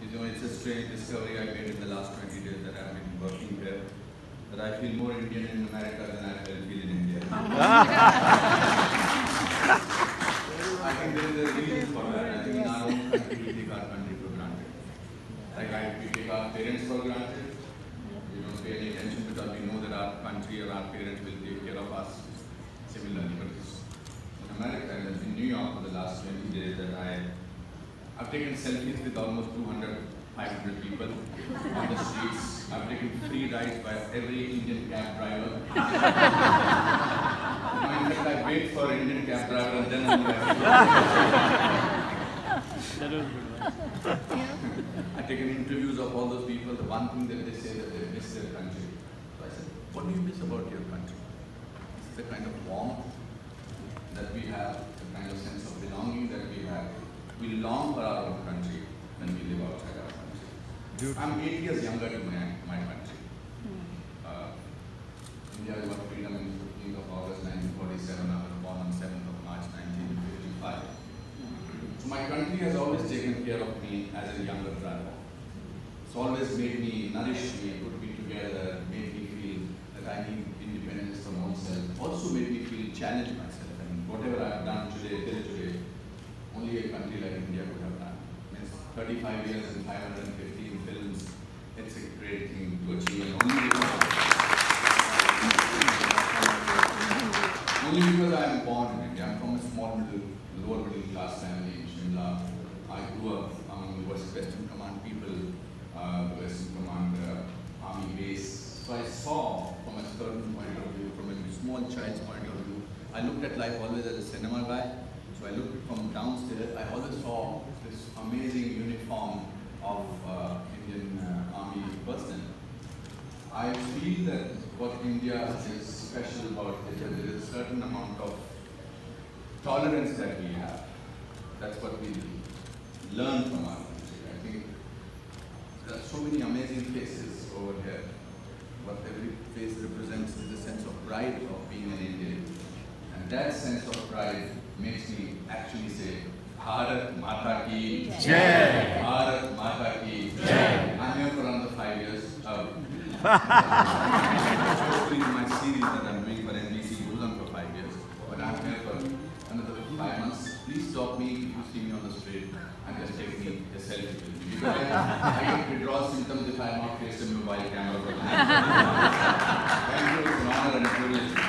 It's a strange discovery I made in the last 20 days that I've been working here, that I feel more Indian in America than I feel in India. I think there is a reason for that. I think in our own country, we take our country for granted. Like we take our parents for granted. We don't pay any attention because we know that our country or our parents will take care of us similarly. But in America and in New York for the last 20 days that I've taken selfies with almost 200, 500 people on the streets. I've taken free rides by every Indian cab driver. In fact, I wait for Indian cab driver and then I'm That was good. I've taken interviews of all those people. The one thing that they say that they miss their country. So I said, what do you miss about your country? It's the kind of warmth that we have, the kind of sense of belonging that we have. We long for our own country when we live outside our country. Beautiful. I'm 8 years younger to my country. India got freedom in 15th of August 1947. I was born on 7th of March 1955. So my country has always taken care of me as a younger brother. It's always made me, nourished me, put me together, made me feel that I need independence from myself. Also made me feel challenged myself. And whatever I've done today, till today, only a country like India could have done. It's 35 years and 515 films. It's a great thing to achieve. Only because I am born in India. I'm from a small lower middle class family in Shimla. I grew up among the Western Command people, Western Command army base. So I saw from a certain point of view, from a small child's point of view, I looked at life always as a cinema guy. So I looked from downstairs, I always saw this amazing uniform of Indian army personnel. I feel that what India is special about is that there is a certain amount of tolerance that we have. That's what we learn from our country. I think there are so many amazing faces over here. What every face represents is a sense of pride of being an Indian. And that sense of pride makes me actually say, Bharat Mata Ki Jai! Bharat Mata Ki Jai! I'm here for another 5 years. Hopefully my series that I'm doing for NBC goes on for 5 years. But I'm here for another 5 months. Please stop me if you see me on the street and just take me a selfie with me. Because I get withdrawal symptoms if I have not faced a mobile camera. Thank you, it's an honor and a privilege.